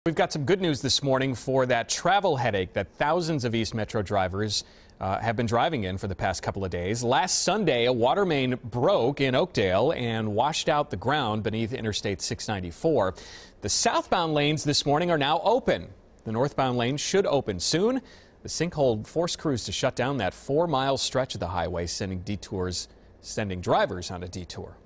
We've got some good news this morning for that travel headache that thousands of East Metro drivers have been driving in for the past couple of days. Last Sunday, a water main broke in Oakdale and washed out the ground beneath Interstate 694. The southbound lanes this morning are now open. The northbound lane should open soon. The Sinkhole forced crews to shut down that 4-mile stretch of the highway, sending drivers on a detour.